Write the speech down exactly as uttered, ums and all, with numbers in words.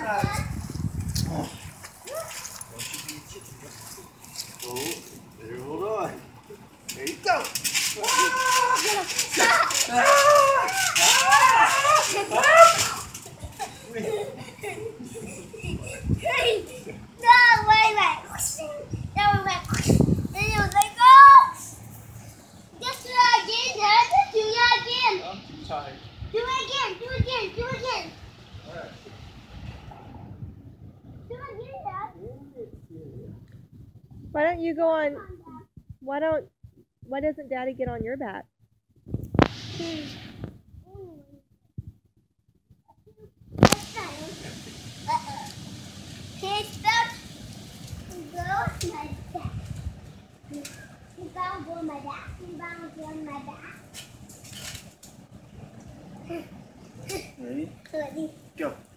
Ủa, hiểu rồi. Nghĩ đâu. No, wait, wait. No, wait. Then you let go. Just do it again, Dad. Do it again. I'm too tired. Do it again. Do it again. Do it again. Alright. Do it again, Dad. Why don't you go on? Why don't? Why doesn't Daddy get on your back? He's about to go on my back. He's about to go on my back. He's about to go on my back. Ready? Ready? Go.